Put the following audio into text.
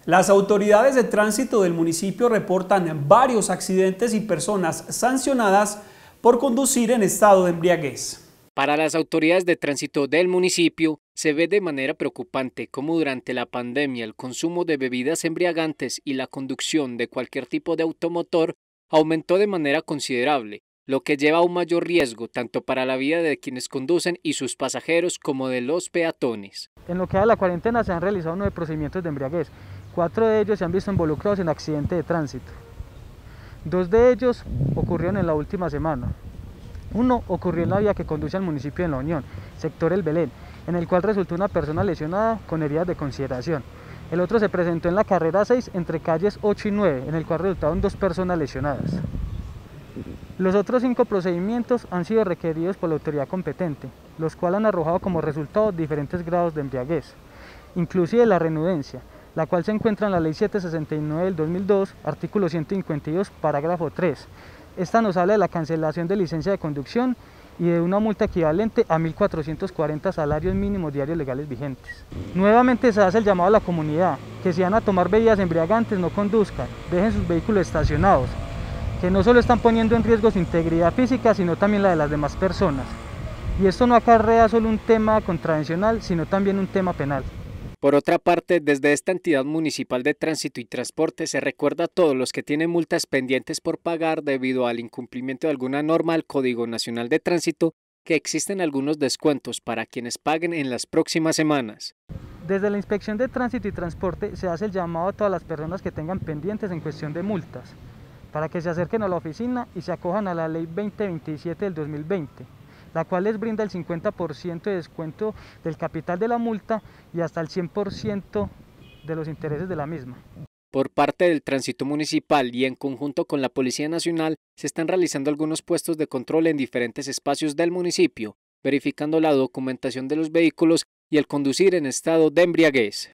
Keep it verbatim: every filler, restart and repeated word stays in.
Las autoridades de tránsito del municipio reportan varios accidentes y personas sancionadas por conducir en estado de embriaguez. Para las autoridades de tránsito del municipio, se ve de manera preocupante cómo durante la pandemia el consumo de bebidas embriagantes y la conducción de cualquier tipo de automotor aumentó de manera considerable, lo que lleva a un mayor riesgo tanto para la vida de quienes conducen y sus pasajeros como de los peatones. En lo que va de la cuarentena se han realizado nueve procedimientos de embriaguez. Cuatro de ellos se han visto involucrados en accidentes de tránsito. Dos de ellos ocurrieron en la última semana. Uno ocurrió en la vía que conduce al municipio de La Unión, sector El Belén, en el cual resultó una persona lesionada con heridas de consideración. El otro se presentó en la carrera seis entre calles ocho y nueve, en el cual resultaron dos personas lesionadas. Los otros cinco procedimientos han sido requeridos por la autoridad competente, los cuales han arrojado como resultado diferentes grados de embriaguez, inclusive la renudencia, la cual se encuentra en la Ley setecientos sesenta y nueve del dos mil dos, artículo ciento cincuenta y dos, parágrafo tres. Esta nos habla de la cancelación de licencia de conducción y de una multa equivalente a mil cuatrocientos cuarenta salarios mínimos diarios legales vigentes. Nuevamente se hace el llamado a la comunidad, que si van a tomar bebidas embriagantes no conduzcan, dejen sus vehículos estacionados, que no solo están poniendo en riesgo su integridad física, sino también la de las demás personas. Y esto no acarrea solo un tema contravencional, sino también un tema penal. Por otra parte, desde esta entidad municipal de tránsito y transporte se recuerda a todos los que tienen multas pendientes por pagar debido al incumplimiento de alguna norma del Código Nacional de Tránsito que existen algunos descuentos para quienes paguen en las próximas semanas. Desde la Inspección de Tránsito y Transporte se hace el llamado a todas las personas que tengan pendientes en cuestión de multas, para que se acerquen a la oficina y se acojan a la Ley veinte veintisiete del dos mil veinte, la cual les brinda el cincuenta por ciento de descuento del capital de la multa y hasta el cien por ciento de los intereses de la misma. Por parte del Tránsito Municipal y en conjunto con la Policía Nacional, se están realizando algunos puestos de control en diferentes espacios del municipio, verificando la documentación de los vehículos y el conducir en estado de embriaguez.